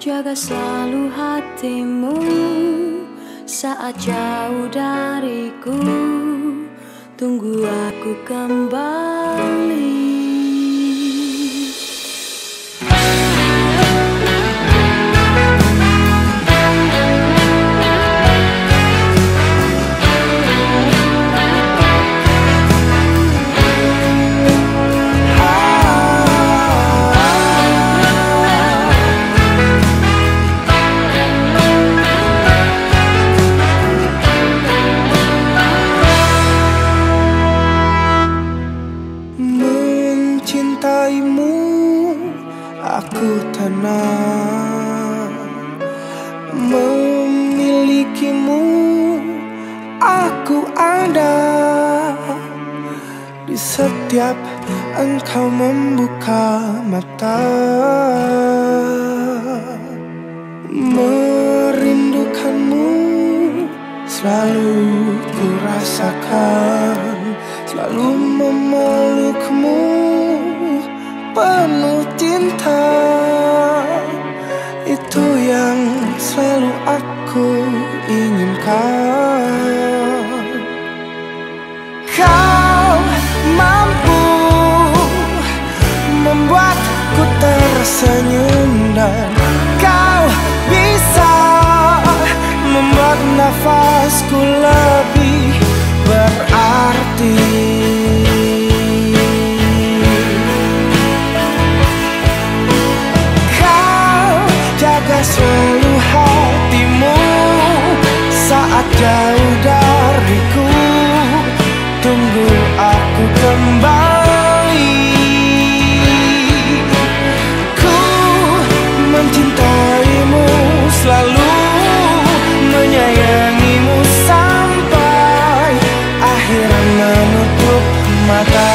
jaga selalu hatimu saat jauh dariku. Tunggu aku kembali. Aku tenang memilikimu, aku ada di setiap engkau membuka mata. Merindukanmu selalu ku rasakan, selalu memelukmu penuh cinta. Itu yang selalu aku inginkan. Kau mampu membuatku tersenyum, dan kau bisa membuat nafasku lebih berarti. Selalu hatimu saat jauh dariku. Tunggu aku kembali. Ku mencintaimu, selalu menyayangimu sampai akhir menutup mata.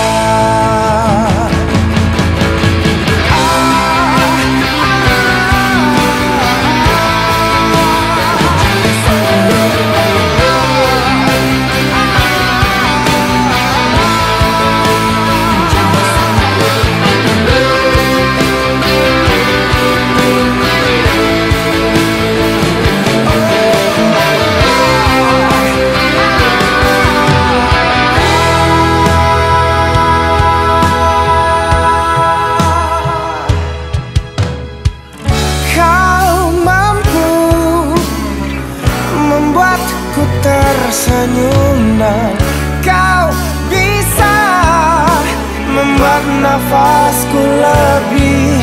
Tersenyum, dan kau bisa membuat nafasku lebih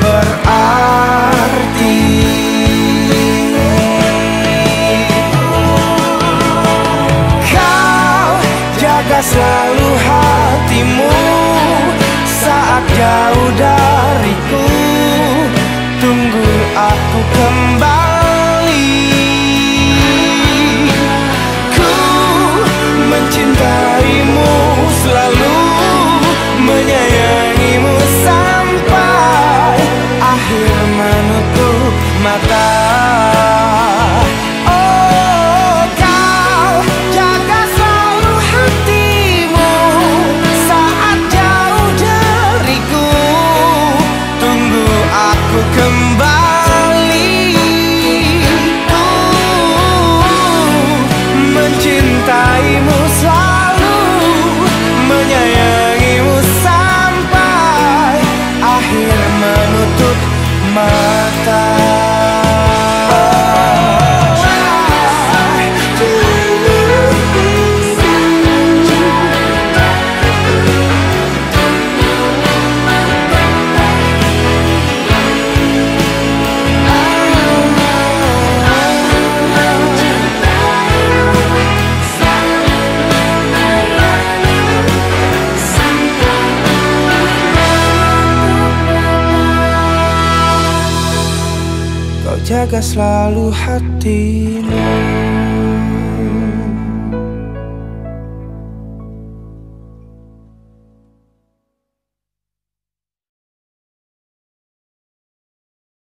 berarti. Kau jaga selalu hatimu saat jauh dariku. Tunggu aku kembali. Mencintaimu, selalu menyayangimu sampai akhir menutup mata. Oh, kau jaga selalu hatimu saat jauh dariku. Tunggu aku kembali. Mencintaimu, selalu menyayangimu sampai akhir menutup mata. Jaga selalu hati.